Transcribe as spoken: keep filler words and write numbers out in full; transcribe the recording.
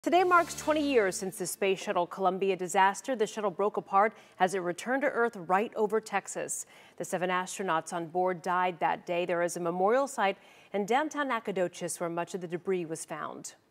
Today marks twenty years since the Space Shuttle Columbia disaster. The shuttle broke apart as it returned to Earth right over Texas. The seven astronauts on board died that day. There is a memorial site in downtown Nacogdoches where much of the debris was found.